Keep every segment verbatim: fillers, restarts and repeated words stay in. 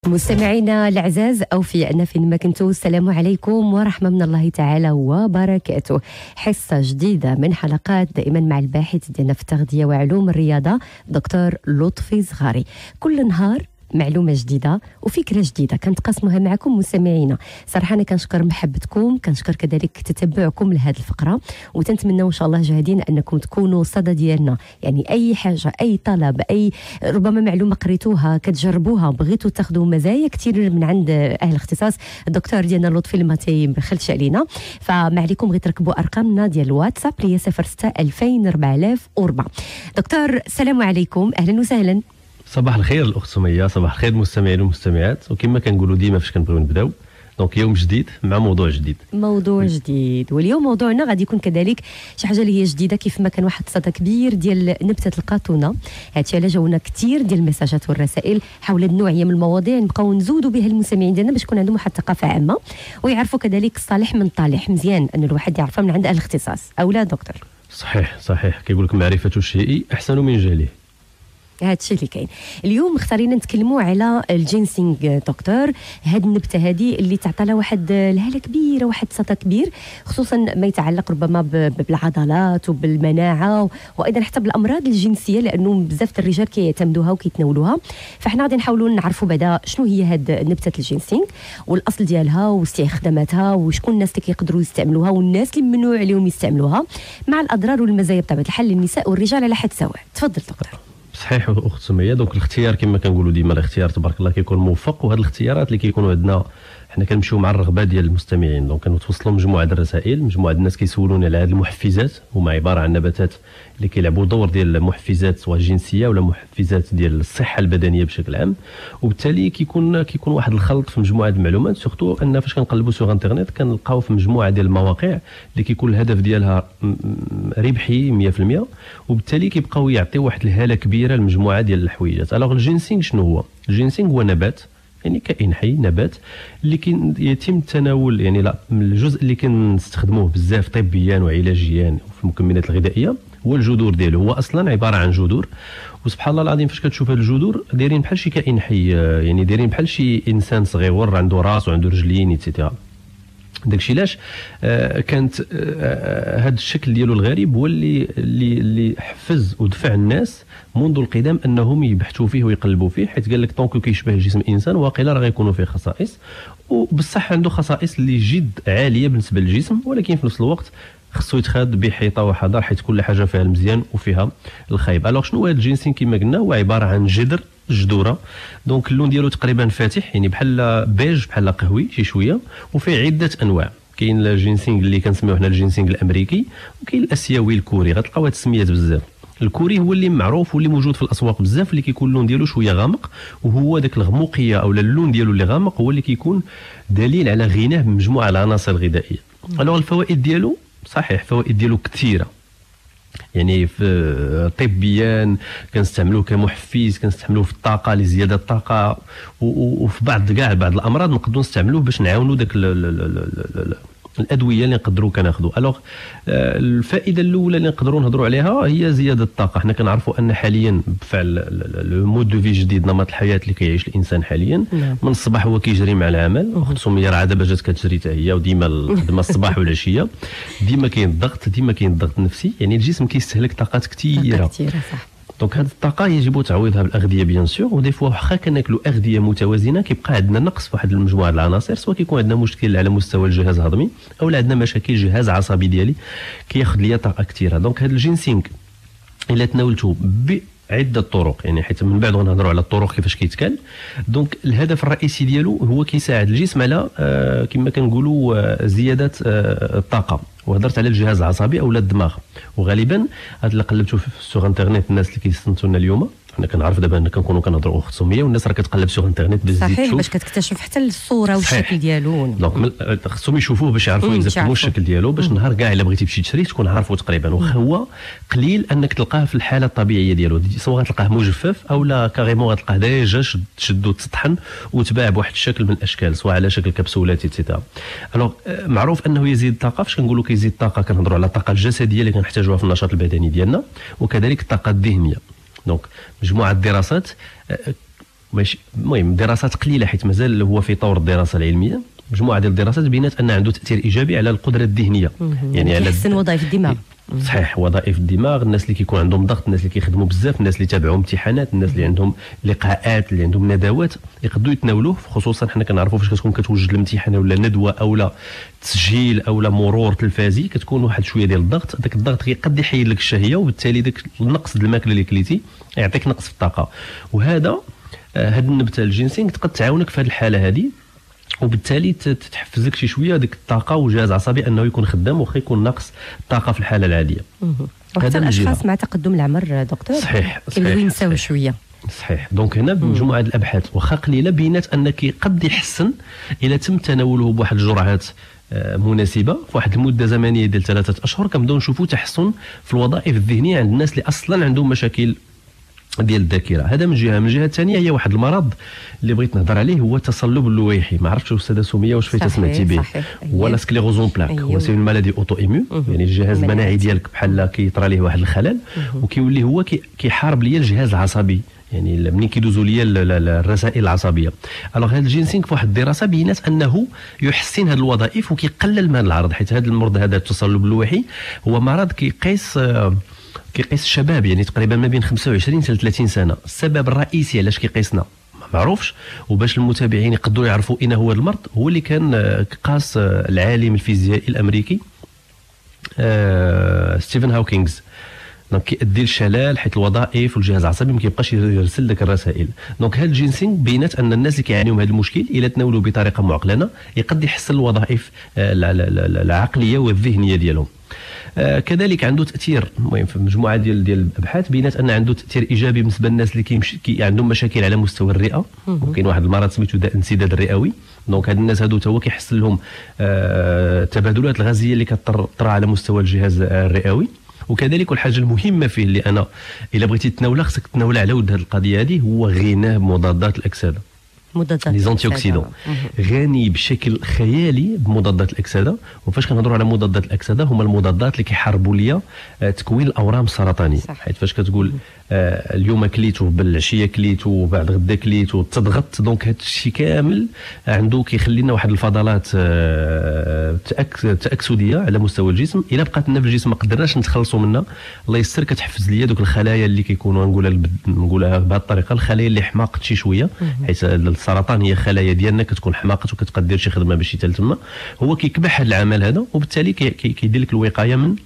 مستمعينا الاعزاء او في ان فين ما كنتوا، السلام عليكم ورحمه من الله تعالى وبركاته. حصه جديده من حلقات دائما مع الباحث ديالنا في التغذيه وعلوم الرياضه دكتور لطفي زغاري. كل نهار معلومه جديده وفكره جديده كنتقاسموها معكم مستمعينا. صراحه انا كنشكر محبتكم، كنشكر كذلك تتبعكم لهذه الفقره، وتنتمنوا ان شاء الله جاهدين انكم تكونوا صدى ديالنا. يعني اي حاجه، اي طلب، اي ربما معلومه قريتوها كتجربوها بغيتوا تاخذوا مزايا كثير من عند اهل الاختصاص الدكتور ديالنا لطفي اللي ما تيبخلش علينا، فما عليكم غير تركبوا ارقامنا ديال الواتساب اللي هي صفر ستة ألفين أربعة آلاف وأربعة. دكتور السلام عليكم، اهلا وسهلا. صباح الخير الاخت سميه، صباح الخير المستمعين والمستمعات، وكما كنقولوا ديما فاش كنبغيو نبداو دونك يوم جديد مع موضوع جديد. موضوع جديد، واليوم موضوعنا غادي يكون كذلك شي حاجه اللي هي جديده، كيف ما كان واحد الصدى كبير ديال نبته القاطونه. هادشي علاش جاونا كثير ديال المساجات والرسائل حول النوعيه من المواضيع نبقاو نزودوا بها المستمعين ديالنا باش يكون عندهم واحد الثقافه عامه ويعرفوا كذلك الصالح من الطالح. مزيان ان الواحد يعرفها من عند اهل الاختصاص او لا دكتور؟ صحيح صحيح، كيقول لك معرفه الشيء احسن من جهله. هذا الشيء اللي كاين. اليوم مختارين نتكلموا على الجينسينغ دكتور. هذه النبته هذه اللي تعطى لها واحد الهاله كبيره، واحد صدى كبير، خصوصا ما يتعلق ربما بالعضلات وبالمناعه وايضا حتى بالامراض الجنسيه، لانه بزاف الرجال كيعتمدوها وكيتناولوها. فاحنا غادي نحاولوا نعرفوا بعدا شنو هي هذه نبته الجينسينغ والاصل ديالها واستخداماتها وشكون الناس اللي كيقدروا يستعملوها والناس اللي ممنوع عليهم يستعملوها، مع الاضرار والمزايا بطبيعه الحال للنساء والرجال على حد سواء. تفضل دكتور. صحيح اخت سميه، دونك الاختيار كما كنقولوا ديما الاختيار تبارك الله كيكون موفق، وهاد الاختيارات اللي كيكونوا عندنا حنا كنمشيو مع الرغبه ديال المستمعين. دونك كنتوصلوا مجموعه الرسائل، مجموعه الناس كيسولوني على هاد المحفزات، هما عباره عن نباتات اللي كيلعبوا دور ديال المحفزات سواء جنسيه ولا محفزات ديال الصحه البدنيه بشكل عام، وبالتالي كيكون كيكون واحد الخلط في مجموعه المعلومات. سورتو ان فاش كنقلبوا سوغ انترنيت كنلقاو في مجموعه ديال المواقع اللي كيكون الهدف ديالها ربحي مية في المية، وبالتالي كيبقاو يعطيو واحد الهاله كبيره لمجموعه ديال الحويجات. الوغ الجينسينغ شنو هو؟ الجينسينغ هو نبات، يعني كائن حي، نبات اللي يتم التناول، يعني لا الجزء اللي كنستخدموه بزاف طبيا وعلاجيا في المكملات الغذائيه هو الجذور ديالو. هو اصلا عباره عن جذور، وسبحان الله العظيم فاش كتشوف هاد الجذور دايرين بحال شي كائن حي، يعني دايرين بحال شي انسان صغير عنده راس وعنده رجلين ايتترا. داكشي علاش آه كانت آه هذا الشكل ديالو الغريب هو اللي اللي اللي حفز ودفع الناس منذ القدم انهم يبحثوا فيه ويقلبوا فيه، حيت قال لك طونكو كيشبه جسم الانسان واقيلا راه غيكونوا فيه خصائص، وبصح عنده خصائص اللي جد عاليه بالنسبه للجسم، ولكن في نفس الوقت خصو يتخاد بحيطه وحذر، حيت كل حاجه فيها المزيان وفيها الخايب. الوغ شنو هو هذا الجينسينغ؟ كما قلنا هو عباره عن جذر جذوره، دونك اللون ديالو تقريبا فاتح، يعني بحال بيج بحال قهوي شي شويه، وفيه عده انواع. كاين الجينسينغ اللي كنسميوه حنا الجينسينغ الامريكي، وكاين الاسيوي الكوري. غتلقاو هاد السميات بزاف. الكوري هو اللي معروف واللي موجود في الاسواق بزاف، اللي كيكون اللون ديالو شويه غامق، وهو داك الغموقيه او اللون ديالو اللي غامق هو اللي كيكون دليل على غناه بمجموعه العناصر الغذائيه. الوغ الفوائد ديالو صحيح الفوائد ديالو كثيره، يعني في طبيا كنستعملوه كمحفز، كنستعملوه في الطاقه لزياده الطاقه، وفي بعض كاع بعض الامراض نقدروا نستعملوه باش نعاونوا داك الادويه اللي نقدروا كناخذوا. الوغ الفائده الاولى اللي نقدروا نهضروا عليها هي زياده الطاقه. حنا كنعرفوا ان حاليا بفعل المود دو في جديد، نمط الحياه اللي كيعيش الانسان حاليا من الصباح هو كيجري مع العمل، خصوصا راه دابا جات كتجري حتى هي، وديما الخدمه الصباح والعشيه، ديما كاين الضغط، ديما كاين الضغط النفسي، يعني الجسم كيستهلك طاقات كثيره كثيره صح. دونك هذه الطاقه يجب تعويضها بالاغذيه بيان سور، ودي فوا واخا كناكلوا اغذيه متوازنه كيبقى عندنا نقص في واحد المجموعه العناصر، سواء كيكون عندنا مشكل على مستوى الجهاز الهضمي او عندنا مشاكل الجهاز العصبي ديالي كياخذ ليا طاقه كثيره. دونك هذا الجينسينغ الا تناولته بعده طرق، يعني حيت من بعد غنهضروا على الطرق كيفاش كيتكال. دونك الهدف الرئيسي ديالو هو كيساعد الجسم على آه كما كنقولوا آه زياده آه الطاقه، وهضرت على الجهاز العصبي او الدماغ. وغالبا هذا اللي قلبتوا في السوغ انترنيت الناس اللي كيستنتوا لنا اليوم، حنا كنعرف دابا ان كنكونوا كنهضروا اخت سميه والناس راه كتقلب سوغ انترنيت باش تزيد صحيح باش كتكتشف حتى الصوره والشكل ديالو. دونك خصهم يشوفوه باش يعرفوا اكزاكتومون الشكل ديالو، باش نهار كاع الا بغيتي تمشي تشري تكون عارفه تقريبا. وهو قليل انك تلقاه في الحاله الطبيعيه ديالو، سواء غتلقاه مجفف او لا كاريمون غتلقاه ديجا شدو تطحن وتباع بواحد الشكل من الاشكال، سواء على شكل كبسولات ايتترا. الوغ معروف انه يزيد الطاقه. فاش كنقولوا كيزيد الطاقه كنهضروا على الطاقه الجسديه اللي كنحتاجوها في النشاط البدني ديالنا، وكذلك الطاقه الذهنيه. دونك مجموعه الدراسات ماشي المهم دراسات قليله حيت مازال هو في طور الدراسه العلميه. مجموعه ديال الدراسات بينات ان عنده تاثير ايجابي على القدره الذهنيه، يعني على يحسن وظائف الدماغ. صحيح، وظائف الدماغ، الناس اللي كيكون عندهم ضغط، الناس اللي كيخدموا بزاف، الناس اللي تابعوا امتحانات، الناس اللي عندهم لقاءات، اللي عندهم ندوات، يقدروا يتناولوه. خصوصا حنا كنعرفوا فاش كتكون كتوجد الامتحان ولا ندوه او لا تسجيل او لا مرور تلفازي، كتكون واحد شويه ديال الضغط. داك الضغط كيقد يحيد لك الشهيه، وبالتالي داك النقص ديال الماكله اللي كليتي يعطيك نقص في الطاقه. وهذا هاد النبته الجينسينغ تقد تعاونك في هذه الحاله هذه، وبالتالي تحفز لك شي شويه ديك الطاقه والجهاز العصبي انه يكون خدام واخا يكون ناقص الطاقه في الحاله العاديه. وحتى الاشخاص مع تقدم العمر دكتور صحيح كيبغيو ينساو شويه. صحيح. دونك هنا بمجموعه الابحاث واخا قليله بينات انك قد يحسن الى تم تناوله بواحد الجرعات مناسبه في واحد المده زمنيه ديال ثلاثه اشهر، كنبداو نشوفوا تحسن في الوظائف الذهنيه عند الناس اللي اصلا عندهم مشاكل ديال الذاكره. هذا من جهه. من جهه ثانيه هي واحد المرض اللي بغيت نهضر عليه، هو التصلب اللويحي. ما عرفتش استاذه سميه واش فايته سمعتي به، هو لا سكليروزون بلاك. هو سي مالادي اوتو ايميون، يعني الجهاز المناعي ديالك بحال كيطرى ليه واحد الخلل وكيولي هو كيحارب ليا الجهاز العصبي، يعني منين كيدوزوا ليا الرسائل العصبيه. الوغ هذا الجينسينغ في واحد الدراسه بينات انه يحسن هذه الوظائف وكيقلل من العرض، حيت هذا المرض هذا التصلب اللويحي هو مرض كيقيس كيقيس الشباب، يعني تقريبا ما بين خمسة وعشرين حتى ثلاثين سنه. السبب الرئيسي علاش كيقيسنا ما معروفش، وباش المتابعين يقدروا يعرفوا اين هو المرض، هو اللي كان قاس العالم الفيزيائي الامريكي آه ستيفن هاوكينغز. دونك كيؤدي للشلل حيت الوظائف والجهاز العصبي ما كيبقاش يرسل داك الرسائل. دونك هذا الجينسينغ بينات ان الناس اللي كيعانيوا من هذا المشكل الى تناولوا بطريقه معقلنه يقد يحسن الوظائف العقليه والذهنيه ديالهم. آه كذلك عنده تاثير المهم في مجموعه ديال ديال الابحاث بينات ان عنده تاثير ايجابي بالنسبه للناس اللي كيمشي كي عندهم مشاكل على مستوى الرئه. ممكن واحد المرض سميتو الانسداد الرئوي. دونك هاد الناس هادو تا هو كيحسن لهم آه التبادلات الغازيه اللي كطرى على مستوى الجهاز الرئوي. وكذلك الحاجه المهمه فيه اللي انا الا بغيتي تناولها خصك تناولها على ود هذه القضيه هذه، هو غناه بمضادات الاكسده، مضادات لي زونتي اوكسيدون. غني بشكل خيالي بمضادات الاكسده. وفاش كنهضروا على مضادات الاكسده هما المضادات اللي كيحاربوا ليا تكوين الاورام السرطانيه. حيت فاش كتقول آه اليوم كليتو بالعشيه كليتو بعد غدا كليتو تضغط، دونك هذا الشيء كامل عنده كيخلي لنا واحد الفضلات آه تاكسديه على مستوى الجسم. الا بقات لنا في الجسم ما قدرناش نتخلصوا منها، الله يستر كتحفز ليا دوك الخلايا اللي كيكونوا نقولها نقولها بهذه الطريقه، الخلايا اللي حماقت شي شويه، حيت السرطان هي خلايا ديالنا كتكون حماقت وكتقدر دير شي خدمه باش يتل تما. هو كيكبح هذا العمل هذا، وبالتالي كيدير لك الوقايه من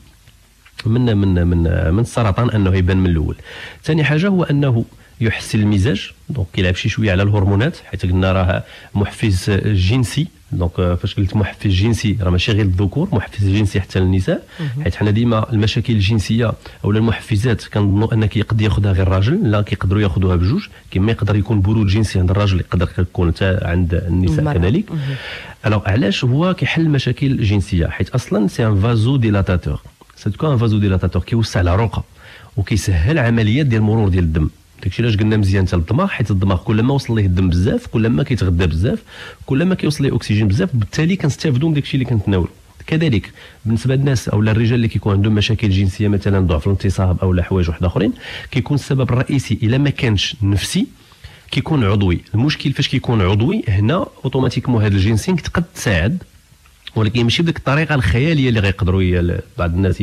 من من من من السرطان انه يبان من الاول. ثاني حاجه هو انه يحسن المزاج. دونك كيلعب شي شويه على الهرمونات، حيت قلنا راه محفز جنسي. دونك فاش قلت محفز جنسي راه ماشي غير الذكور، محفز جنسي حتى للنساء. حيت حنا ديما المشاكل الجنسيه او المحفزات كنظنوا ان يقدر ياخذها غير الراجل، لا كيقدروا ياخذوها بجوج. كما يقدر يكون برود جنسي عند الراجل يقدر يكون حتى عند النساء كذلك. الوغ علاش هو كيحل مشاكل جنسيه؟ حيت اصلا سي ان فازو ديلاتاتور. سي كو ان فازو ديلاتاتور كيوسع العروقه وكيسهل عمليات ديال المرور ديال الدم. داكشي علاش قلنا مزيان حتى للدماغ، حيت الدماغ كل ما وصل ليه الدم بزاف كل ما كيتغذى بزاف كل ما كيوصل ليه اكسجين بزاف، بالتالي كنستافدوا من داكشي اللي كنتناولوا. كذلك بالنسبه للناس او الرجال اللي كيكون عندهم مشاكل جنسيه مثلا ضعف الانتصاب او لا حوايج واحد اخرين، كيكون السبب الرئيسي الا ما كانش نفسي كيكون عضوي. المشكل فاش كيكون عضوي هنا اوتوماتيكمون هذا الجينسينغ تقد تساعد، ولكن ماشي بديك الطريقه الخياليه اللي غيقدروا بعض الناس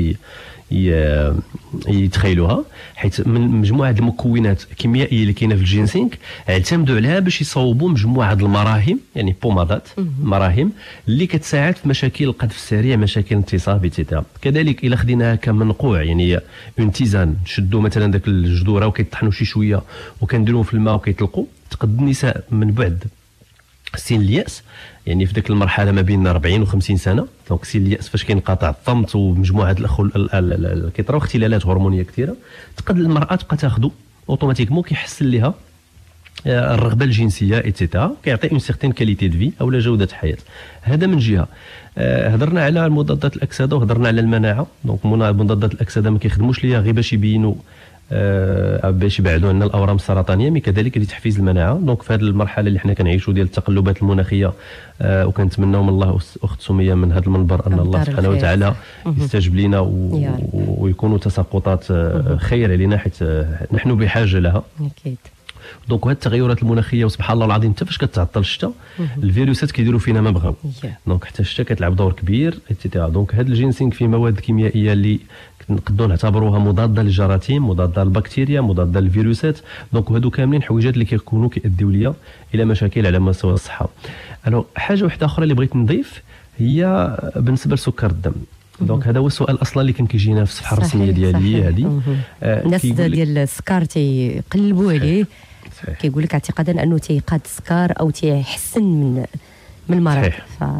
يتخيلوها. حيت من مجموعه المكونات الكيميائيه اللي كاينه في الجينسينغ اعتمدوا عليها باش يصوبوا مجموعه المراهم، يعني بومادات مراهم اللي كتساعد في مشاكل القذف السريع، مشاكل الانتصاب ايتترا. كذلك الا خديناها كمنقوع، يعني اون تيزان، نشدوا مثلا داك الجذوره وكيطحنوا شي شويه وكنديروهم في الماء وكيطلقوا، تقد النساء من بعد سن الياس، يعني في ذيك المرحله ما بين أربعين و خمسين سنه. دونك سن الياس فاش كينقطع الضمط ومجموعه الاخل كيطراو اختلالات هرمونيه كثيره، تقد المراه تبقى تاخذو اوتوماتيكمون كيحسن لها الرغبه الجنسيه ايتترا، كيعطي اون سيغتين كاليتي دو في او جوده حياه. هذا من جهه. آه هضرنا على مضادات الاكسده وهضرنا على المناعه. دونك مضادات الاكسده ما كيخدموش ليا غير باش يبينوا آه باش يبعدوا عنا الاورام السرطانيه، مي كذلك لتحفيز المناعه. دونك في هذه المرحله اللي حنا كنعيشوا ديال التقلبات المناخيه، آه وكنتمناو من الله اخت سميه من هذا المنبر ان الله سبحانه وتعالى يستجب لنا ويكونوا تساقطات آه خير علينا، حيت آه نحن بحاجه لها. اكيد. دونك هاد التغيرات المناخيه وسبحان الله العظيم حتى فاش كتعطل الشتاء الفيروسات كيديروا فينا ما بغاو. دونك حتى الشتاء كتلعب دور كبير ايتترا. دونك هاد الجينسينغ فيه مواد كيميائيه اللي نقدروا نعتبروها مضاده للجراثيم، مضاده للبكتيريا، مضاده للفيروسات. دونك هادو كاملين حويجات اللي كيكونوا كيؤديو ليا الى مشاكل على مستوى الصحه. الو حاجه واحده اخرى اللي بغيت نضيف هي بالنسبه لسكر الدم. دونك هذا هو السؤال اصلا اللي كان كيجينا في الصفحه الرسميه ديالي هذه. آه الناس ديال السكر تيقلبوا عليه، كيقول لك اعتقادا انه تيقاد السكر او تيحسن من من المرض.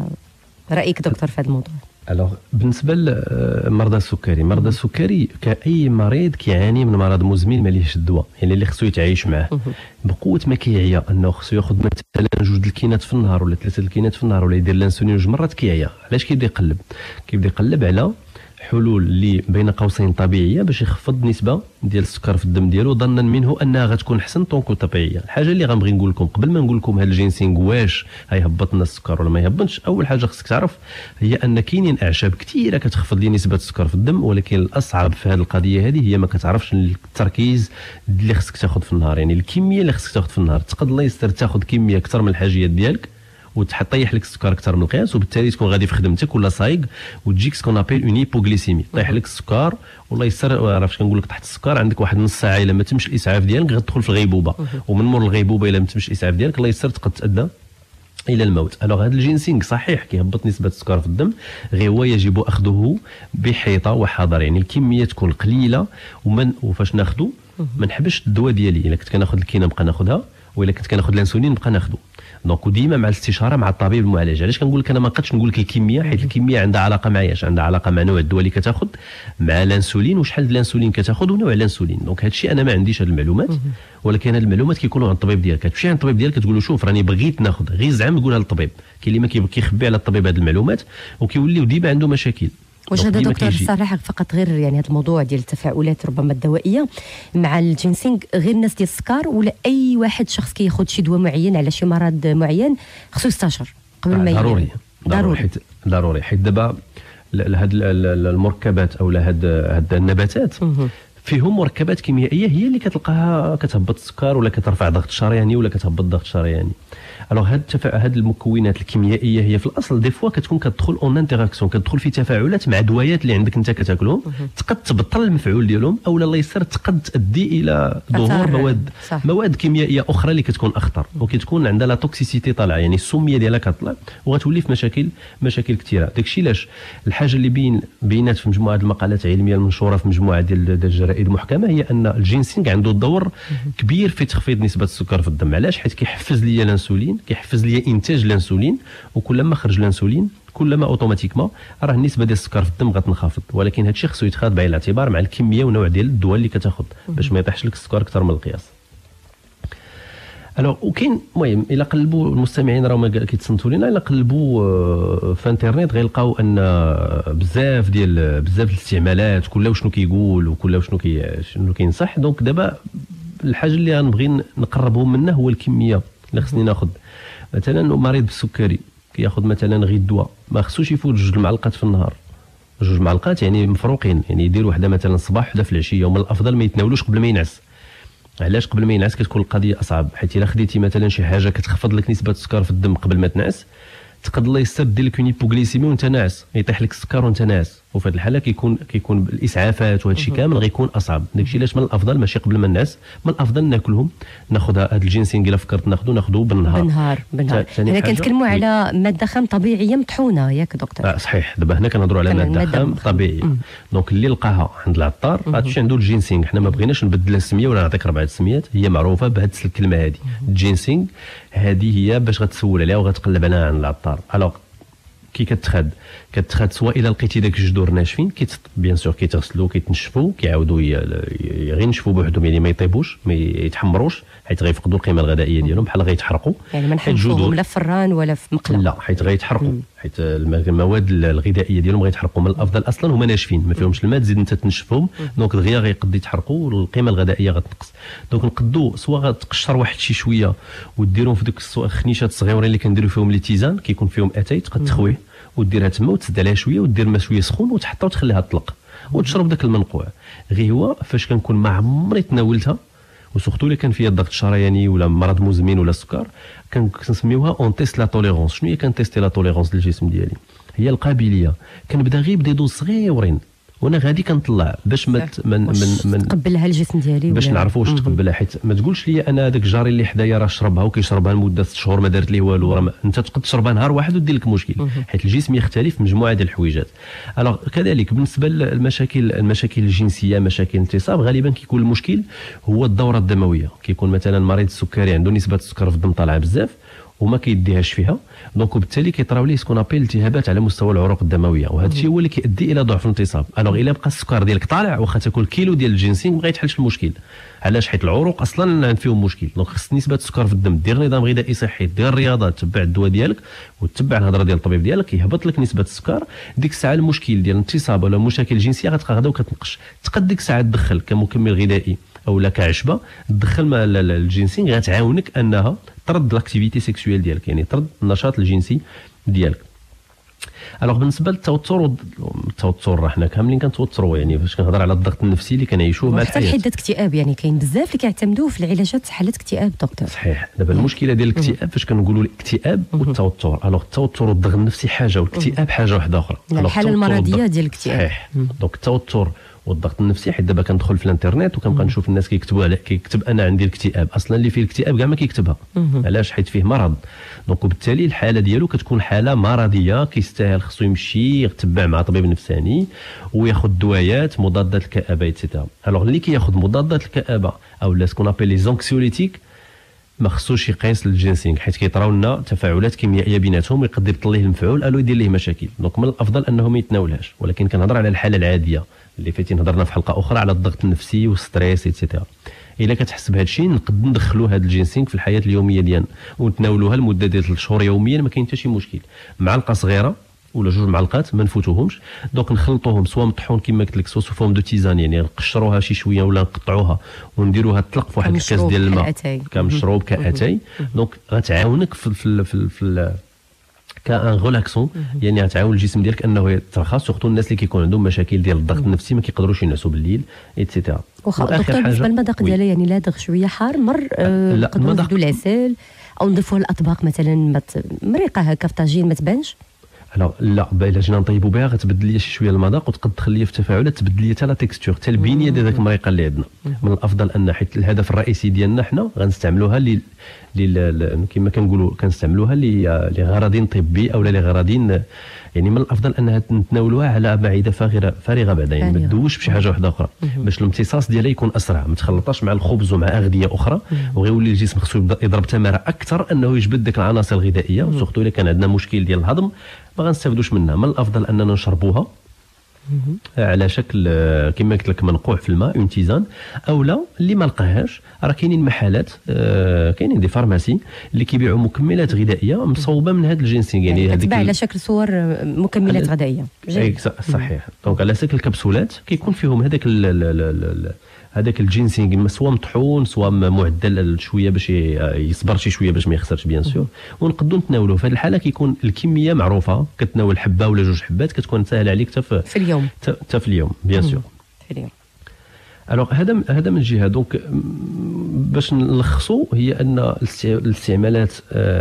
فرايك دكتور في هذا الموضوع؟ الوغ بالنسبه لمرضى السكري، مرضى السكري كاي مريض كيعاني من مرض مزمن ماليهش الدواء، يعني اللي خصو يتعايش معاه بقوه ما كيعيا انه خصو ياخذ مثلا جوج الكينات في النهار ولا ثلاثه الكينات في النهار ولا يدير الانسولين جوج مرات كيعيا. علاش كيبدا يقلب؟ كيبدا يقلب على حلول اللي بين قوسين طبيعيه باش يخفض النسبه ديال السكر في الدم ديالو، ظنا منه انها غتكون احسن طونكو طبيعيه. الحاجه اللي غنبغي نقول لكم قبل ما نقول لكم هذا الجينسينغ واش غيهبط لنا السكر ولا ما يهبطش، اول حاجه خصك تعرف هي ان كاينين اعشاب كثيره كتخفض لي نسبه السكر في الدم، ولكن الاصعب في هذه القضيه هذه هي ما كتعرفش التركيز اللي خصك تاخذ في النهار، يعني الكميه اللي خصك تاخذ في النهار. تقدر الله يستر تاخذ كميه اكثر من الحاجيات ديالك وتطيح لك السكر اكثر من القياس، وبالتالي تكون غادي في خدمتك ولا صايق وتجيك سكون ابيل اون هيبوغليسيمي، طيح لك السكر والله يسر. عرفت كنقول لك تحت السكر عندك واحد نص ساعه الا ما تمش الاسعاف ديالك غتدخل في الغيبوبه، ومن مور الغيبوبه الا ما تمش الاسعاف ديالك الله يسر تقد تادى الى الموت. الوغ هذا الجينسينغ صحيح كيهبط نسبه السكر في الدم، غير هو يجب اخذه بحيطه وحذر، يعني الكميه تكون قليله ومن وفاش ناخذه ما نحبش الدواء ديالي. الا كنت كناخذ الكينه نبقى ناخذها، والا كنت كناخذ الانسولين نبقى ناخذه. دونك وديما مع الاستشاره مع الطبيب المعالج. علاش كنقول لك انا ما نقدش نقول لك الكميه، حيت الكميه عندها علاقه مع ايش؟ عندها علاقه مع نوع الدواء اللي كتاخذ، مع الانسولين وشحال ديال الانسولين كتاخذ ونوع الانسولين. دونك هذا الشيء انا ما عنديش هذه المعلومات، ولكن هذه المعلومات كيكونوا عند الطبيب ديالك. كتمشي عند الطبيب ديالك كتقول له شوف راني بغيت ناخذ، غير زعم تقولها للطبيب. كاين اللي ما كيخبي على الطبيب هذه المعلومات وكيوليو ديما عنده مشاكل. واش هذا دكتور صراحه فقط غير يعني هذا الموضوع ديال التفاعلات ربما الدوائيه مع الجينسينغ غير الناس ديال السكر، ولا اي واحد شخص كياخذ شي دواء معين على شي مرض معين خصو يستشر قبل ما يدير؟ ضروري ضروري حيت ضروري حيت دابا هاد المركبات او هاد هاد النباتات فيهم مركبات كيميائيه هي اللي كتلقاها كتهبط السكر ولا كترفع ضغط الشرياني ولا كتهبط الضغط الشرياني. الوغ هاد التفا... هاد المكونات الكيميائيه هي في الاصل دي فوا كتكون كتدخل اون انتراكسيون، كتدخل في تفاعلات مع دوايات اللي عندك انت كتاكلهم، تقد تبطل المفعول ديالهم او الله يسر تقد تؤدي الى ظهور مواد صح. مواد كيميائيه اخرى اللي كتكون اخطر وكتكون عندها لا توكسيسيتي طالعه، يعني السميه ديالها كتطلع وغتولي في مشاكل مشاكل كثيره. داكشي علاش الحاجه اللي بين بينات في مجموعه المقالات العلميه المنشوره في مجموعه ديال الجرائد المحكمه هي ان الجينسينغ عنده دور كبير في تخفيض نسبه السكر في الدم. علاش؟ حيت كيحفز ليا الانسولين، كيحفز ليا انتاج الانسولين، وكلما خرج الانسولين كلما اوتوماتيكمون راه النسبه ديال السكر في الدم غتنخفض. ولكن هذا الشيء خصو يتخاذ بعين الاعتبار مع الكميه ونوع ديال الدواء اللي كتاخذ باش ما يطيحش لك السكر اكثر من القياس. الوغ وكاين المهم الا قلبوا المستمعين راهما كيتصنتوا لينا، الا قلبوا في انترنيت غيلقاو ان بزاف ديال بزاف الاستعمالات كلها وشنو كيقول وكلها وشنو كي شنو كينصح. دونك دابا الحاجه اللي غنبغي نقربهم منها هو الكميه اللي خصني ناخذ. مثلا مريض بالسكري كياخذ مثلا غير الدواء ما خصوش يفوت جوج المعلقات في النهار، جوج معلقات يعني مفروقين، يعني يدير وحده مثلا الصباح وحده في العشيه، ومن الافضل ما يتناولوش قبل ما ينعس. علاش قبل ما ينعس؟ كتكون القضيه اصعب، حيت الا خديتي مثلا شي حاجه كتخفض لك نسبه السكر في الدم قبل ما تنعس تقد الله يستر دير لك اون هيبوغليسيمي وانت ناعس، يطيح لك السكر وانت ناعس، وفي هذه الحاله كيكون كيكون الاسعافات وهذا الشيء كامل غيكون اصعب. داكشي علاش من الافضل ماشي قبل ما ننعس، من الافضل ناكلهم ناخذ هذا الجينسينغ الا فكرت ناخذه ناخذه بالنهار بالنهار بالنهار. هنا كنتكلموا على ماده خام طبيعيه مطحونه ياك دكتور؟ آه صحيح. دابا هنا كنهضروا على ماده خام طبيعيه. دونك اللي لقاها عند العطار غتمشي عنده الجينسينغ. حنا ما بغيناش نبدل السميه ولا نعطيك ربعه السميات، هي معروفه بهذه الكلمه هذه الجينسينغ. هذه هي باش غتسول عليها وغتقلب عليها عند العطار. الوغ كي كتخاد كتخاد سواء الى لقيتي داك الجذور ناشفين كيت بيان سور كيتغسلوا كيتنشفوا كيعاودوا غير ينشفوا بوحدهم، يعني ما يطيبوش ما يتحمروش حيت غيفقدوا القيمه الغذائيه ديالهم بحال غيتحرقوا. يعني ما نحطوهم لا في الران ولا في مقله؟ لا حيت غيتحرقوا، حيت المواد الغذائيه ديالهم غيتحرقوا. من الافضل اصلا هما ناشفين ما فيهمش الماء، تزيد انت تنشفهم دونك دغيا غيقد يتحرقوا والقيمه الغذائيه غتنقص. دونك نقدوا سواء غتقشر واحد شي شويه وديرهم في دوك الخنيشات الصغيورين اللي كنديروا فيهم لي تيزان، كيكون فيهم اتاي تقد تخويه وديرها تما وتسد عليها شويه ودير ماء شويه سخون وتحطها وتخليها تطلق وتشرب داك المنقوع. غير هو فاش كنكون ما عمري تناولتها وسورتو اللي كان فيها الضغط الشرياني ولا مرض مزمن ولا السكر، كنسميوها اون تيست لا توليرونس. شنو هي كنتيستي لا توليرونس للجسم ديالي؟ هي القابليه. كنبدا غير بدي دوز صغيورين وانا غادي كنطلع باش ما من من من تقبلها الجسم ديالي، باش نعرفوا واش تقبلها. حيت ما تقولش لي انا هذاك الجاري اللي حدايا راه شربها وكيشربها لمده ست شهور ما دارت ليه والو، راه انت تقد تشربها نهار واحد ودير لك مشكل، حيت الجسم يختلف مجموعه ديال الحويجات. الوغ كذلك بالنسبه للمشاكل المشاكل الجنسيه، مشاكل الانتصاب، غالبا كيكون المشكل هو الدوره الدمويه. كيكون مثلا مريض السكري عنده نسبه السكر في الدم طالعه بزاف وما كيديهاش فيها، دونك وبالتالي كيطراو ليه سكون ابيل التهابات على مستوى العروق الدمويه، وهذا الشيء هو اللي كيؤدي الى ضعف الانتصاب. الوغ الا بقى السكر ديالك طالع واخا تاكل كيلو ديال الجينسينغ ما غيتحلش المشكل. علاش؟ حيت العروق اصلا فيهم مشكل. دونك خص نسبه السكر في الدم، دير نظام غذائي صحي، دير الرياضه، تبع الدواء ديالك وتتبع الهضره ديال الطبيب ديالك، يهبط لك نسبه السكر. ديك الساعه المشكل ديال الانتصاب ولا المشاكل الجنسيه غتبقى غدا وكتنقش. تقد ديك الساعه تدخل كمكمل غذائي او لا كعشبه، تدخل الجينسينغ غتعاونك انها ترد لاكتيفيتي سيكسويل ديالك، يعني ترد النشاط الجنسي ديالك. الوغ بالنسبه للتوتر، التوتر راه حنا كاملين كنتوتروا، يعني فاش كنهضر على الضغط النفسي اللي كنعيشوه مع الحياه. حتى حده اكتئاب، يعني كاين بزاف اللي كيعتمدوا في العلاجات حالات اكتئاب دكتور. صحيح. دابا المشكله ديال الاكتئاب فاش كنقولوا الاكتئاب والتوتر، الوغ التوتر والضغط النفسي حاجه والاكتئاب حاجه واحده اخرى. الحاله المرضيه ديال الاكتئاب. صحيح. دونك التوتر والضغط النفسي، حيت دابا كندخل في الانترنت وكنبقى نشوف الناس كيكتبوا على كيكتب انا عندي الاكتئاب، اصلا اللي فيه الاكتئاب كاع ما كيكتبها. علاش؟ حيت فيه مرض. دونك وبالتالي الحاله ديالو كتكون حاله مرضيه، كيستاهل خصو يمشي يتبع مع طبيب نفساني وياخذ دوايات مضادات الكآبه ايتترا. الوغ اللي كياخذ مضادات الكآبه او لا سكون ابيل لي زونكسيوليتيك ما خصوش يقيس الجينسينغ، حيت كيطراو لنا تفاعلات كيميائيه بيناتهم ويقدر يبطل ليه المفعول الو يدير ليه مشاكل. دونك من الافضل انه ما يتناولهاش. ولكن كنهضر على الحاله العاديه اللي فايتين هضرنا في حلقه اخرى على الضغط النفسي والستريس ايتترا. الا كتحس بهذا الشيء نقد ندخلوا هذا الجينسينغ في الحياه اليوميه ديالنا ونتناولوها لمده ديال ثلاث شهور يوميا، ما كاين حتى شي مشكل. معلقه صغيره ولا جوج معلقات ما نفوتوهمش، دونك نخلطوهم سواء مطحون كما قلت لك سواء فورم دو تيزان، يعني نقشروها شي شويه ولا نقطعوها ونديروها تطلق في واحد الكاس ديال الماء كمشروب كاتاي. دونك غتعاونك في في في, في كان غولاكسون، يعني غتعاون الجسم ديالك انه يترخى، سورتو الناس اللي كيكون عندهم مشاكل ديال الضغط النفسي ما كيقدروش ينعسوا بالليل ايتترا. واخا دكتور بالنسبه للمذاق ديالها، يعني لا دغ شويه حار مر آه نقدروا نزيدوا العسل او نضيفوها الاطباق مثلا مريقه هكا في طاجين ما تبانش. لا لا الا جينا نطيبوا بها غتبدل لي شي شويه المذاق وتقد تدخل لي في تفاعلات تبدل لي حتى لا تيكستور حتى البنيه ديال داك المريقه اللي عندنا. من الافضل ان حيت الهدف الرئيسي ديالنا حنا غنستعملوها ل كما كنقولوا كنستعملوها لغرض طبي او لغرض، يعني من الافضل انها نتناولوها على معده فارغه فارغه بعدا، يعني ما تدوش بشي حاجه واحده اخرى باش الامتصاص ديالها يكون اسرع، ما تخلطاش مع الخبز ومع اغذيه اخرى وغيولي الجسم خصو يضرب تماره اكثر انه يجبد ديك العناصر الغذائيه، وسورتو الا كان عندنا مشكل ديال الهضم ما غنستافدوش منها. من الافضل اننا نشربوها على شكل كما قلت لك منقوع في الماء اون تيزان، او لا اللي ما لقاهاش راه كاينين محلات آه كاينين دي فارماسي اللي كيبيعوا مكملات غذائيه مصوبه من هذا الجينسينغ، يعني, يعني هذيك على شكل صور مكملات غذائيه. صحيح. دونك على شكل كبسولات كيكون فيهم هذاك هذاك الجينسينغ سواء مطحون سواء معدل شويه باش يصبر شي شويه باش ما يخسرش بيان سور، ونقدروا نتناولوه. في هذه الحاله كيكون الكميه معروفه، كتناول حبه ولا جوج حبات كتكون سهله عليك حتى في اليوم حتى في اليوم بيان سور في اليوم. الوغ هذا هذا من جهه. دونك باش نلخصوا هي ان الاستعمالات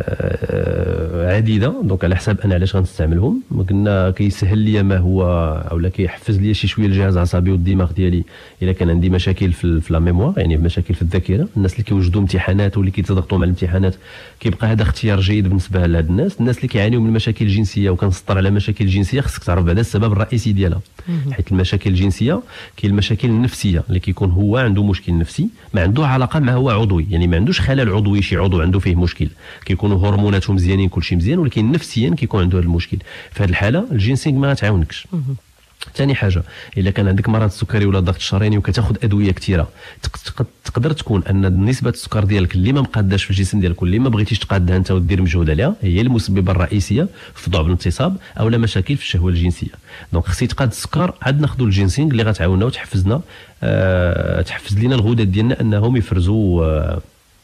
عديده، دونك على حساب انا علاش غنستعملهم. قلنا كيسهل لي ما هو اولا كيحفز لي شي شويه الجهاز العصبي والدماغ ديالي الا كان عندي مشاكل في في لا ميموار، يعني مشاكل في الذاكره. الناس اللي كيوجدوا امتحانات واللي كيتضغطوا مع الامتحانات كيبقى هذا اختيار جيد بالنسبه لهاد الناس. الناس اللي كيعانيوا من المشاكل الجنسيه وكنسطر على مشاكل جنسيه خصك تعرف بعدا السبب الرئيسي ديالها، حيت المشاكل الجنسيه كاين المشاكل النفسيه اللي كيكون هو عنده مشكل نفسي ما عنده علاقه ما هو عضوي، يعني ما عندوش خلل عضوي شي عضو عنده فيه مشكل، كيكونوا هرموناته مزيانين كلشي مزيان، ولكن نفسيا كيكون عنده هذا المشكل. في هذه الحاله الجينسينغ ما تعاونكش. ثاني حاجه الا كان عندك مرض السكري ولا الضغط الشراييني وكتاخذ ادويه كثيره، تقدر تكون ان نسبه السكر ديالك اللي ما مقاداش في الجسم ديالك واللي ما بغيتيش تقادها انت ودير مجهود عليها هي المسببه الرئيسيه في ضعف الانتصاب او لا مشاكل في الشهوه الجنسيه. دونك خصي تقاد السكر، عاد ناخذوا الجينسينغ اللي غتعاوننا وتحفزنا، أه تحفز لنا الغدد ديالنا انهم يفرزوا أه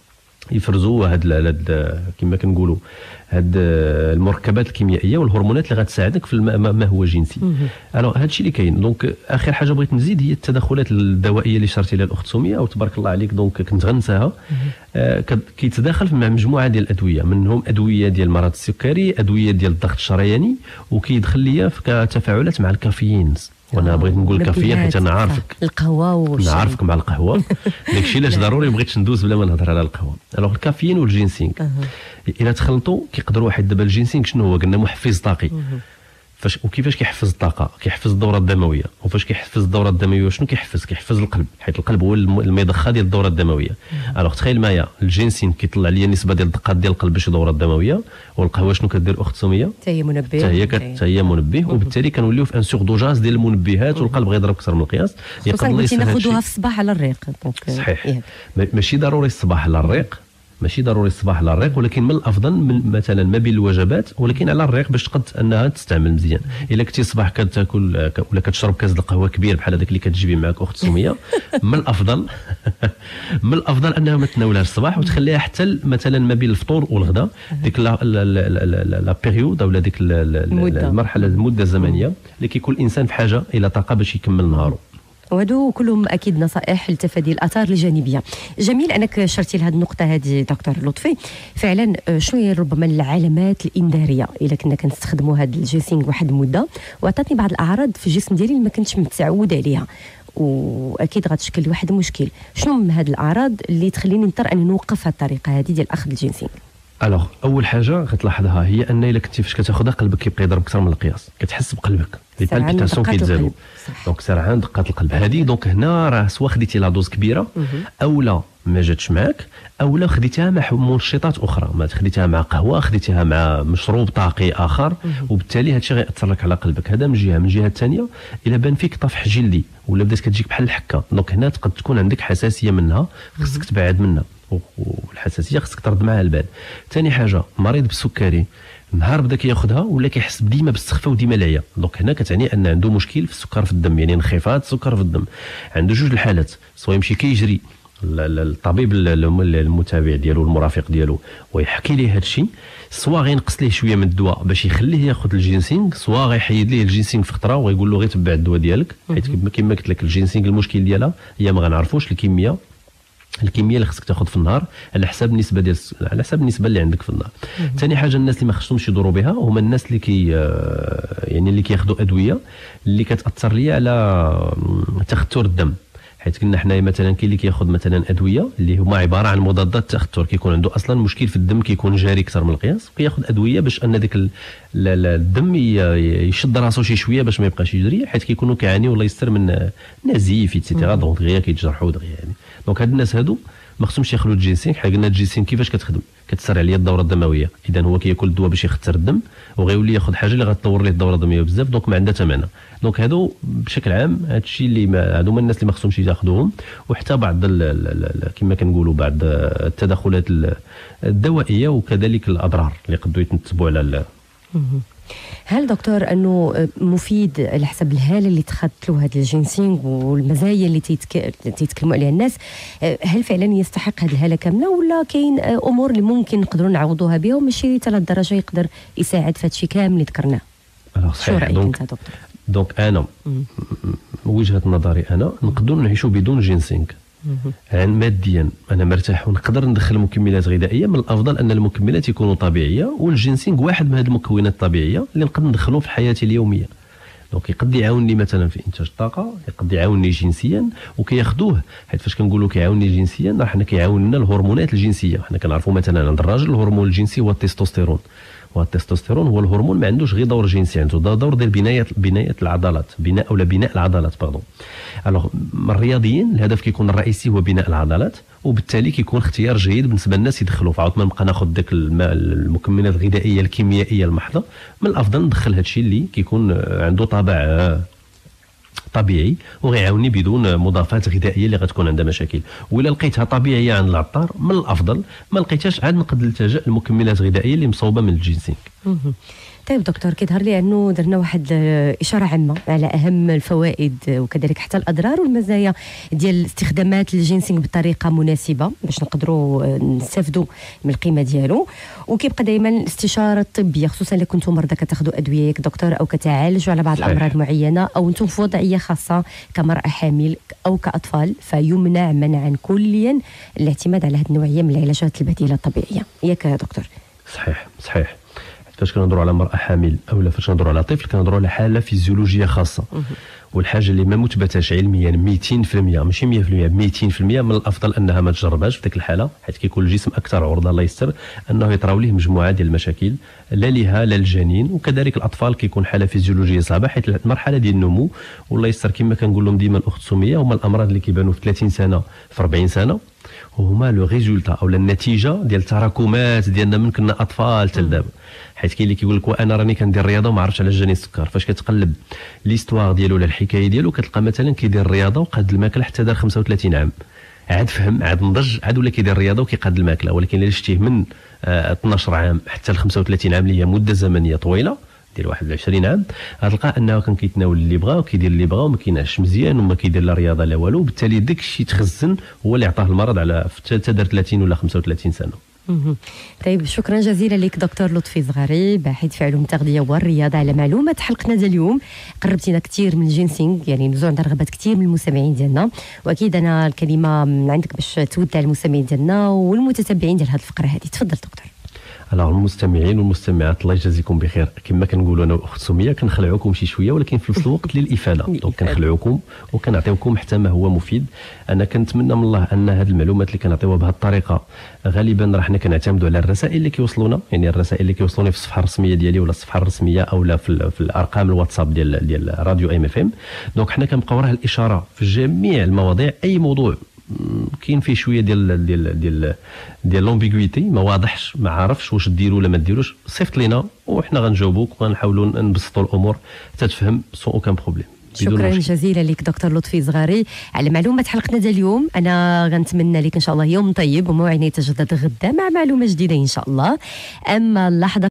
يفرزوا هاد هاد كما كنقولوا هاد المركبات الكيميائيه والهرمونات اللي غتساعدك في ما هو جنسي. الوغ هادشي اللي كاين. دونك اخر حاجه بغيت نزيد هي التدخلات الدوائيه اللي شرتي لها الاخت سميه وتبارك الله عليك. دونك كنت غنساها. آه كيتداخل مع مجموعه ديال الادويه، منهم ادويه ديال مرض السكري، ادويه ديال الضغط الشرياني، وكيدخل ليا في تفاعلات مع الكافيين. وانا بغيت نقول الكافيين حيت انا عارفك القهوه والشاي، نعرفك مع القهوه داكشي علاش ضروري بغيت ندوز بلا ما نهضر على القهوه. الوغ الكافيين والجينسينغ الا تخلطوا كيقدروا واحد. دابا الجينسينغ شنو هو؟ قلنا محفز طاقي. فاش وكيفاش كيحفز الطاقه؟ كيحفز الدوره الدمويه. وفاش كيحفز الدوره الدمويه شنو كيحفز؟ كيحفز القلب، حيت القلب هو المضخه ديال الدوره الدمويه. الوغ تخيل معايا الجينسينغ كيطلع ليا النسبه ديال الدقات ديال القلب باش الدوره الدمويه، والقهوه شنو كدير اخت سميه؟ حتى هي منبه، حتى هي حتى هي منبه، وبالتالي كنوليو في ان سوردوجاز ديال المنبهات والقلب غيضرب اكثر من القياس. يقدر ليس ناخذوها في الصباح على الريق. صحيح. ماشي ضروري الصباح على الريق، ماشي ضروري الصباح على الريق، ولكن من الافضل من مثلا ما بين الوجبات، ولكن على الريق باش تقد انها تستعمل مزيان. الا كنتي الصباح كتاكل ولا كتشرب كاس القهوه كبير بحال هذاك اللي كتجيبي معاك اخت سميه، من الافضل من الافضل انها ما تناولهاش الصباح وتخليها حتى مثلا ما بين الفطور والغداء، ديك لا لا بيريود ولا ديك المرحله المده الزمنيه اللي كيكون الانسان في حاجه الى طاقه باش يكمل نهاره. وهادو كلهم اكيد نصائح لتفادي الاثار الجانبيه. جميل انك شرتي لهذه النقطه هذه دكتور لطفي. فعلا شنو هي ربما العلامات الانذاريه الا كنا كنستخدموا هذا الجينسينغ واحد المده وعطاتني بعض الاعراض في الجسم ديالي اللي ما كنتش متعود عليها، واكيد غتشكل لي واحد المشكل؟ شنو من هذه الاعراض اللي تخليني نضطر اني نوقف هذه الطريقه هذه ديال اخذ الجينسينغ؟ الوغ اول حاجه غتلاحظها هي ان الا كنتي فاش كتاخذها قلبك كيبقى يضرب اكثر من القياس، كتحس بقلبك لي بالبيتاسيون كيتزادوا. دونك سرعان دقات القلب هذه. دونك هنا راه سوا خديتي لا دوز كبيره اولا ما جاتش معك، اولا خديتيها مع منشطات اخرى، ما خديتيها مع قهوه، خديتيها مع مشروب طاقي اخر، وبالتالي هذا الشيء غيأثر لك على قلبك. هذا من جهه. من جهه ثانيه الا بان فيك طفح جلدي ولا بدات كتجيك بحال الحكه، دونك هنا تقد تكون عندك حساسيه منها، خصك تبعد منها، والحساسيه خصك ترد معها البال. ثاني حاجه مريض بالسكري، نهار بدا كياخذها ولا كيحس ديما بالسخفه وديما العيا، دونك هنا كتعني ان عنده مشكل في السكر في الدم، يعني انخفاض السكر في الدم. عنده جوج الحالات، سواء يمشي كيجري الطبيب المتابع ديالو المرافق ديالو ويحكي ليه هذا الشيء، سواء غينقص ليه شويه من الدواء باش يخليه ياخذ الجينسينغ، سواء غيحيد ليه الجينسينغ في خطره وغيقول له غير تبع الدواء ديالك، حيت كما قلت لك الجينسينغ المشكل ديالها هي ما غنعرفوش الكميه الكميه اللي خصك تاخذ في النهار على حساب النسبه ديال على حساب النسبه اللي عندك في النهار. ثاني حاجه الناس اللي ما خصهمش يدوروا بها هما الناس اللي كي يعني اللي كياخذوا ادويه اللي كتاثر ليا على تختر الدم، حيت قلنا حنايا مثلا كاين اللي كياخذ مثلا ادويه اللي هما عباره عن مضادات تخثر، كيكون عنده اصلا مشكل في الدم كيكون جاري اكثر من القياس، وكياخذ ادويه باش ان ديك الدم يشد راسو شي شويه باش ما يبقاش يجري، حيت كيكونوا كيعانيوا الله يستر من نزيف ايتترا، دونك دغيا كيتجرحوا دغيا يعني. دونك هاد الناس هادو ما خصهمش ياخذوا الجينسينغ، حيت قلنا الجينسينغ كيفاش كتخدم؟ كتسرع عليا الدوره الدمويه، اذا هو كياكل الدواء باش يختر الدم وغيولي ياخذ حاجه اللي غتطور ليه الدوره الدمويه بزاف، دونك ما عندها ثمن. دونك هادو بشكل عام هادشي اللي هادو هما الناس اللي ما خصهمش ياخذوهم، وحتى بعض كما كنقولوا بعض التدخلات الدوائيه وكذلك الاضرار اللي قدوا يتنتبوا على. هل دكتور انه مفيد على حسب الهاله اللي تخذت له هذا الجينسينغ والمزايا اللي تيتك... تيتكلموا عليها الناس، هل فعلا يستحق هذه الهاله كامله، ولا كاين امور اللي ممكن نقدروا نعوضوها بها وماشي حتى للدرجه يقدر يساعد في هذا الشيء كامل اللي ذكرناه؟ شو رايك انت دكتور؟ دونك انا وجهه نظري انا نقدروا نعيشوا بدون جينسينغ، يعني ماديا انا مرتاح ونقدر ندخل مكملات غذائيه، من الافضل ان المكملات يكونوا طبيعيه، والجينسينغ واحد من هذه المكونات الطبيعيه اللي نقدر ندخلوه في حياتي اليوميه. دونك يقد يعاونني مثلا في انتاج الطاقه، يقد يعاونني جنسيا، وكياخذوه حيت فاش كنقولوا كيعاونني جنسيا راه حنا كيعاوننا الهرمونات الجنسيه. حنا كنعرفوا مثلا عند الراجل الهرمون الجنسي هو التستوستيرون، والتستوستيرون هو الهرمون ما عندوش غير دور جنسي، عنده دور ديال بنايه بنايه العضلات، بناء او بناء العضلات باردون. الوغ الرياضيين الهدف كيكون الرئيسي هو بناء العضلات، وبالتالي كيكون اختيار جيد بالنسبه للناس يدخلوا. فعاود ما نبقى ناخذ داك المكملات الغذائيه الكيميائيه المحضه، من الافضل ندخل هذا الشيء اللي كيكون عنده طابع طبيعي وغيعاوني بدون مضافات غذائيه اللي غتكون عندها مشاكل. وإلا لقيتها طبيعيه عند العطار من الافضل، ما لقيتهاش عاد نقدر نلتجئ لمكملات غذائيه اللي مصوبه من الجينسينغ. طيب دكتور، كيظهر لي انه درنا واحد اشاره عامه على اهم الفوائد وكذلك حتى الاضرار والمزايا ديال استخدامات الجينسينغ بطريقه مناسبه باش نقدروا نستافدوا من القيمه ديالو. وكيبقى دائما الاستشاره الطبيه، خصوصا الا كنتم مرضى كتاخذوا ادويه ياك دكتور او كتعالجوا على بعض الامراض معينه، او انتم في وضعيه خاصه كمراه حامل او كاطفال، فيمنع منعا كليا الاعتماد على هذه النوعيه من العلاجات البديله الطبيعيه. ياك دكتور؟ صحيح صحيح. فاش كنهضروا على مرأة حامل او فاش كنهضروا على طفل كنهضروا على حاله فيزيولوجيه خاصه، والحاجه اللي ما مثبتاش علميا مئتين في المئة ماشي مئة في المئة مئتين في المئة من الافضل انها ما تجربهاش في ديك الحاله، حيت كيكون الجسم اكثر عرضه الله يستر انه يطراو ليه مجموعه ديال المشاكل لا لها لا الجنين. وكذلك الاطفال كيكون حاله فيزيولوجيه صعبه، حيت المرحله ديال النمو والله يستر كما كنقول لهم ديما الاخت سميه هما الامراض اللي كيبانوا في ثلاثين سنه في أربعين سنه، وهما لو ريزولتا او النتيجه ديال التراكمات ديالنا من كنا اطفال حتى لدابا. حيت كاين اللي كيقول لك وانا راني كندير الرياضه وما عرفتش على جاني السكر، فاش كتقلب ليستوار ديالو ولا الحكايه ديالو كتلقى مثلا كيدير الرياضه وقاد الماكله حتى دار خمسة وثلاثين عام، عاد فهم عاد نضج عاد ولا كيدير الرياضه وكيقاد الماكله. ولكن الا شتيه من آه اثناش عام حتى ل خمسة وثلاثين عام اللي هي مده زمنيه طويله ديال واحد وعشرين عام، غتلقى انه كان كيتناول اللي بغا وكيدير اللي بغا وما كينعش مزيان وما كيدير لا رياضه لا والو، بالتالي داك الشيء تخزن هو اللي عطاه المرض على حتى دار ثلاثين ولا خمسة وثلاثين سنه. طيب شكرا جزيلا لك دكتور لطفي زغاري، باحث في علوم التغذيه والرياضه، على معلومات حلقتنا ديال اليوم. قربتينا كثير من الجينسينغ، يعني نزول عند رغبات كثير من المستمعين ديالنا، واكيد انا الكلمه من عندك باش تودع المستمعين ديالنا والمتتبعين ديال هذه الفقره هذه. تفضل دكتور. على المستمعين والمستمعات الله يجازيكم بخير، كما كنقولوا انا واخت سميه كنخلعوكم شي شويه ولكن في نفس الوقت للافاده، دونك كنخلعوكم وكنعطيوكم حتى ما هو مفيد. انا كنتمنى من الله ان هذه المعلومات اللي كنعطيوها بهذه الطريقه غالبا راه حنا كنعتمدوا على الرسائل اللي كيوصلونا، يعني الرسائل اللي كيوصلوني في الصفحه الرسميه ديالي ولا الصفحه الرسميه او لا في, في الارقام الواتساب ديال ديال راديو ام اف ام. دونك حنا كنبقاو راه الاشاره في جميع المواضيع، اي موضوع كاين فيه شويه ديال ديال ديال ديال لومبيغويتي ما واضحش ما عارفش واش ديروا ولا ما ديروش، صيفط لينا وحنا غنجاوبوك وغنحاولوا نبسطوا الامور حتى تفهم سو اوكان بروبليم. شكرا جزيلا لك دكتور لطفي زغاري على معلومات حلقتنا ديال اليوم. انا غنتمنى لك ان شاء الله يوم طيب وموعد يتجدد غدا مع معلومه جديده ان شاء الله. اما اللحظه